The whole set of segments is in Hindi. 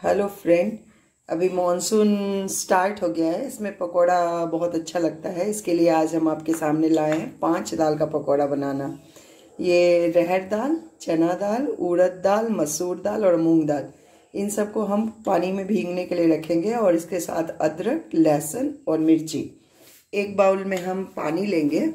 Hello friend. अभी मॉनसून स्टार्ट हो गया है, इसमें पकोड़ा बहुत अच्छा लगता है। इसके लिए आज हम आपके सामने लाए हैं 5 दाल का पकोड़ा बनाना। ये रहर दाल, चना दाल, उड़द दाल, मसूर दाल और मूंग दाल, इन सबको हम पानी में भीगने के लिए रखेंगे और इसके साथ अदरक, लहसुन और मिर्ची। एक बाउल में हम पानी लेंगे,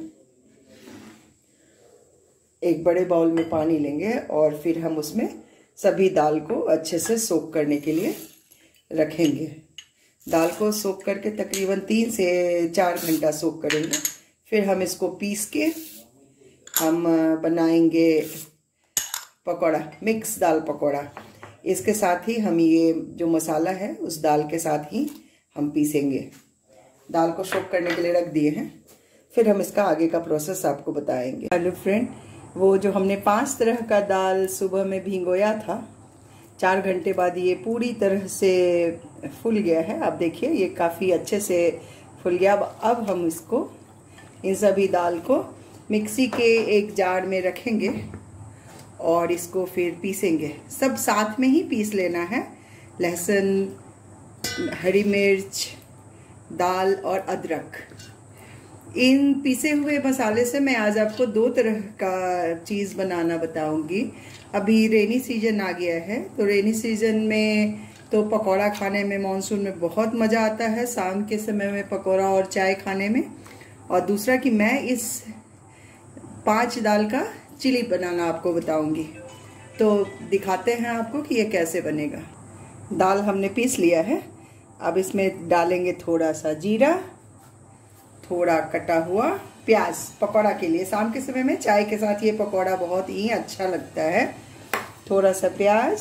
एक बड़े बाउल में पानी लेंगे और फिर हम उसमें सभी दाल को अच्छे से सोक करने के लिए रखेंगे। दाल को सोक करके तकरीबन 3 से 4 घंटा सोक करेंगे। फिर हम इसको पीस के हम बनाएंगे पकौड़ा, मिक्स दाल पकौड़ा। इसके साथ ही हम ये जो मसाला है उस दाल के साथ ही हम पीसेंगे। दाल को सोक करने के लिए रख दिए हैं, फिर हम इसका आगे का प्रोसेस आपको बताएंगे। हेलो फ्रेंड, वो जो हमने 5 तरह का दाल सुबह में भिगोया था, 4 घंटे बाद ये पूरी तरह से फूल गया है। आप देखिए ये काफ़ी अच्छे से फूल गया। अब हम इसको, इन सभी दाल को मिक्सी के एक जार में रखेंगे और इसको फिर पीसेंगे। सब साथ में ही पीस लेना है। लहसुन, हरी मिर्च, दाल और अदरक। इन पीसे हुए मसाले से मैं आज आपको 2 तरह का चीज़ बनाना बताऊंगी। अभी रेनी सीजन आ गया है, तो रेनी सीजन में तो पकौड़ा खाने में मानसून में बहुत मज़ा आता है, शाम के समय में पकौड़ा और चाय खाने में। और दूसरा कि मैं इस 5 दाल का चिली बनाना आपको बताऊंगी। तो दिखाते हैं आपको कि ये कैसे बनेगा। दाल हमने पीस लिया है। अब इसमें डालेंगे थोड़ा सा जीरा, थोड़ा कटा हुआ प्याज पकौड़ा के लिए। शाम के समय में चाय के साथ ये पकौड़ा बहुत ही अच्छा लगता है। थोड़ा सा प्याज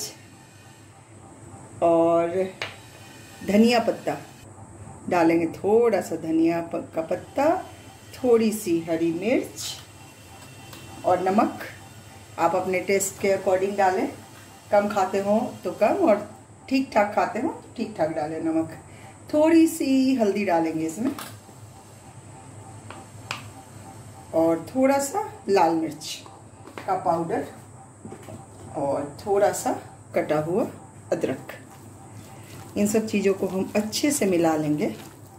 और धनिया पत्ता डालेंगे, थोड़ा सा धनिया का पत्ता, थोड़ी सी हरी मिर्च और नमक। आप अपने टेस्ट के अकॉर्डिंग डालें, कम खाते हो तो कम और ठीक ठाक खाते हो ठीक ठाक डालें नमक। थोड़ी सी हल्दी डालेंगे इसमें और थोड़ा सा लाल मिर्च का पाउडर और थोड़ा सा कटा हुआ अदरक। इन सब चीज़ों को हम अच्छे से मिला लेंगे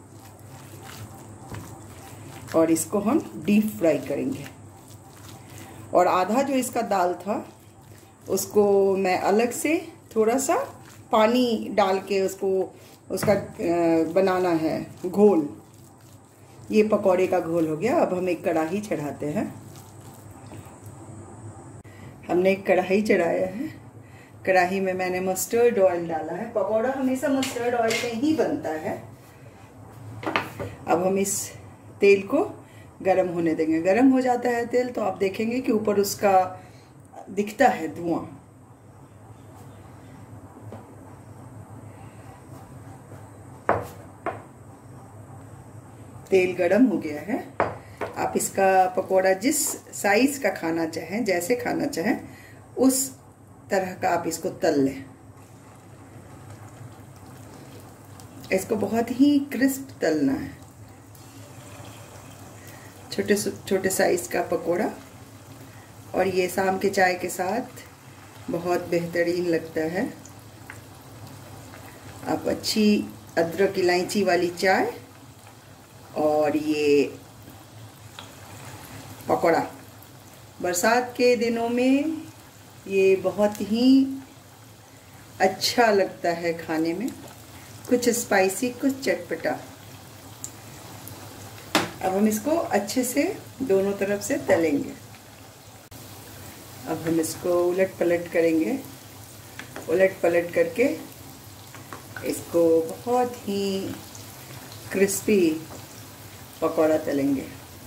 और इसको हम डीप फ्राई करेंगे। और आधा जो इसका दाल था उसको मैं अलग से थोड़ा सा पानी डाल के उसका बनाना है घोल। ये पकौड़े का घोल हो गया। अब हम एक कढ़ाई चढ़ाते हैं। हमने एक कढ़ाई चढ़ाया है। कढ़ाई में मैंने मस्टर्ड ऑयल डाला है। पकौड़ा हमेशा मस्टर्ड ऑयल में ही बनता है। अब हम इस तेल को गरम होने देंगे। गरम हो जाता है तेल तो आप देखेंगे कि ऊपर उसका दिखता है धुआं। तेल गरम हो गया है। आप इसका पकोड़ा जिस साइज का खाना चाहें, जैसे खाना चाहें, उस तरह का आप इसको तल लें। इसको बहुत ही क्रिस्प तलना है। छोटे छोटे साइज का पकोड़ा, और ये शाम के चाय के साथ बहुत बेहतरीन लगता है। आप अच्छी अदरक इलायची वाली चाय और ये पकोड़ा, बरसात के दिनों में ये बहुत ही अच्छा लगता है खाने में। कुछ स्पाइसी, कुछ चटपटा। अब हम इसको अच्छे से दोनों तरफ से तलेंगे। अब हम इसको उलट पलट करेंगे। उलट पलट करके इसको बहुत ही क्रिस्पी पकौड़ा तलेंगे।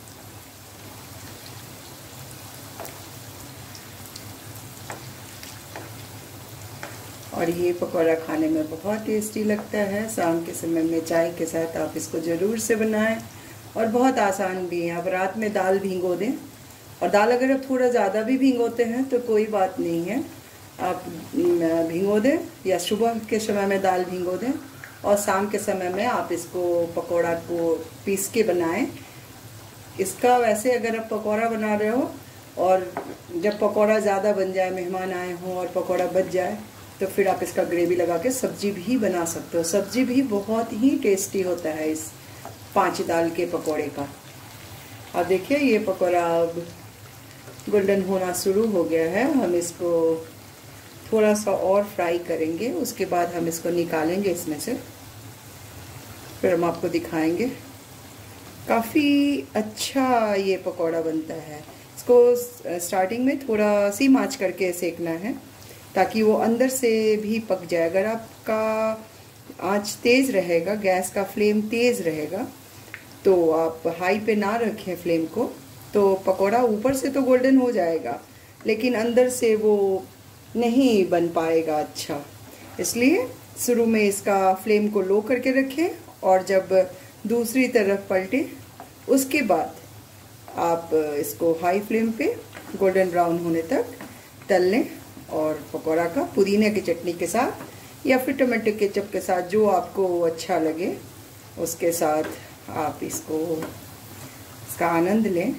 और ये पकौड़ा खाने में बहुत टेस्टी लगता है। शाम के समय में चाय के साथ आप इसको ज़रूर से बनाएं। और बहुत आसान भी है। आप रात में दाल भिगो दें, और दाल अगर आप थोड़ा ज़्यादा भी भिगोते हैं तो कोई बात नहीं है, आप भिगो दें या सुबह के समय में दाल भिगो दें और शाम के समय में आप इसको पकौड़ा को पीस के बनाएं। इसका वैसे अगर आप पकौड़ा बना रहे हो और जब पकौड़ा ज़्यादा बन जाए, मेहमान आए हों और पकौड़ा बच जाए, तो फिर आप इसका ग्रेवी लगा के सब्जी भी बना सकते हो। सब्जी भी बहुत ही टेस्टी होता है इस 5 दाल के पकोड़े का। अब देखिए ये पकोड़ा अब गोल्डन होना शुरू हो गया है। हम इसको थोड़ा सा और फ्राई करेंगे, उसके बाद हम इसको निकालेंगे इसमें से, फिर हम आपको दिखाएंगे। काफ़ी अच्छा ये पकोड़ा बनता है। इसको स्टार्टिंग में थोड़ा सी आंच करके सेकना है ताकि वो अंदर से भी पक जाए। अगर आपका आंच तेज़ रहेगा, गैस का फ्लेम तेज़ रहेगा, तो आप हाई पे ना रखें फ्लेम को, तो पकोड़ा ऊपर से तो गोल्डन हो जाएगा लेकिन अंदर से वो नहीं बन पाएगा अच्छा। इसलिए शुरू में इसका फ्लेम को लो करके रखें और जब दूसरी तरफ पलटे उसके बाद आप इसको हाई फ्लेम पे गोल्डन ब्राउन होने तक तल लें। और पकोड़ा का पुदीने की चटनी के साथ या फिर टमाटो केचप के साथ, जो आपको अच्छा लगे उसके साथ आप इसका आनंद लें।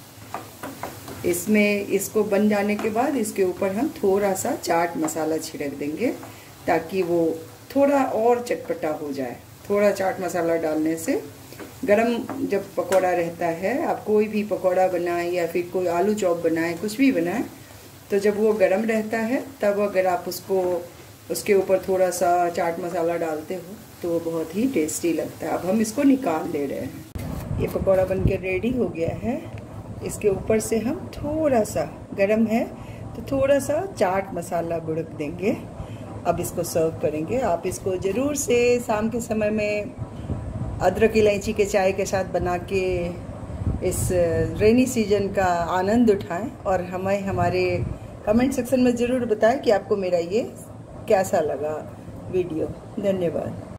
इसको बन जाने के बाद इसके ऊपर हम थोड़ा सा चाट मसाला छिड़क देंगे ताकि वो थोड़ा और चटपटा हो जाए। थोड़ा चाट मसाला डालने से गरम जब पकोड़ा रहता है, आप कोई भी पकोड़ा बनाएं या फिर कोई आलू चॉप बनाएं, कुछ भी बनाएं, तो जब वो गरम रहता है तब अगर आप उसके ऊपर थोड़ा सा चाट मसाला डालते हो तो बहुत ही टेस्टी लगता है। अब हम इसको निकाल ले रहे हैं। ये पकोड़ा बन के रेडी हो गया है। इसके ऊपर से हम थोड़ा सा, गरम है तो थोड़ा सा चाट मसाला बुड़क देंगे। अब इसको सर्व करेंगे। आप इसको ज़रूर से शाम के समय में अदरक इलायची के चाय के साथ बना के इस रेनी सीजन का आनंद उठाएं और हमें हमारे कमेंट सेक्शन में ज़रूर बताएं कि आपको मेरा ये कैसा लगा वीडियो। धन्यवाद।